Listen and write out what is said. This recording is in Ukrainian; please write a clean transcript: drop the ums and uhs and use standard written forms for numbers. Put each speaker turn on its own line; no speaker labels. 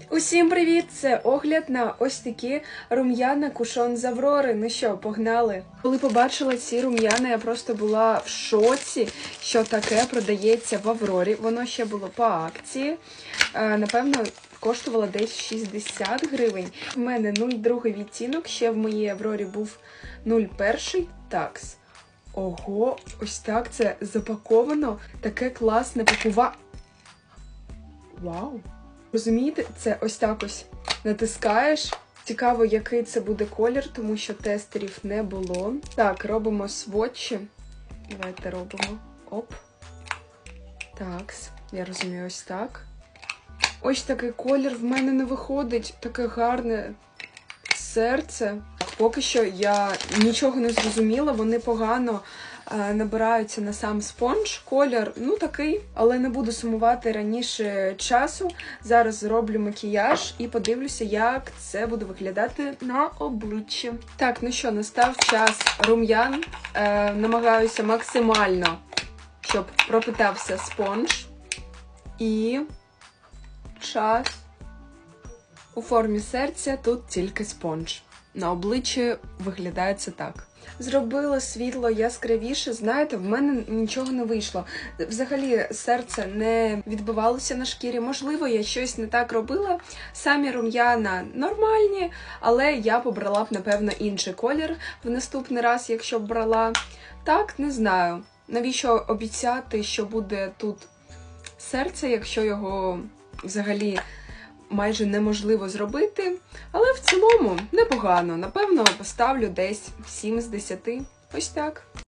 Усім привіт! Це огляд на ось такі рум'яна кушон з Аврори. Ну що, погнали? Коли побачила ці рум'яна, я просто була в шоці, що таке продається в Аврорі. Воно ще було по акції. Напевно, коштувало десь 60 гривень. У мене 0,2 відтінок, ще в моїй Аврорі був 0,1 такс. Ого, ось так це запаковано. Таке класне пакування. Вау! Розумієте, це ось так ось натискаєш. Цікаво, який це буде колір, тому що тестерів не було. Так, робимо свотчі. Давайте робимо. Оп. Такс. Я розумію, ось так. Ось такий колір в мене не виходить. Таке гарне серце. Поки що я нічого не зрозуміла, вони погано набираються на сам спонж. Колір, ну такий, але не буду сумувати раніше часу. Зараз зроблю макіяж і подивлюся, як це буде виглядати на обличчі. Так, ну що, настав час рум'ян. Намагаюся максимально, щоб пропитався спонж. І час у формі серця, тут тільки спонж. На обличчі виглядає це так. Зробила світло яскравіше, знаєте, в мене нічого не вийшло. Взагалі серце не відбивалося на шкірі. Можливо, я щось не так робила. Самі рум'яна нормальні, але я побрала б, напевно, інший колір в наступний раз, якщо б брала. Так, не знаю. Навіщо обіцяти, що буде тут серце, якщо його взагалі майже неможливо зробити, але в цілому непогано. Напевно, поставлю десь 7 з 10. Ось так.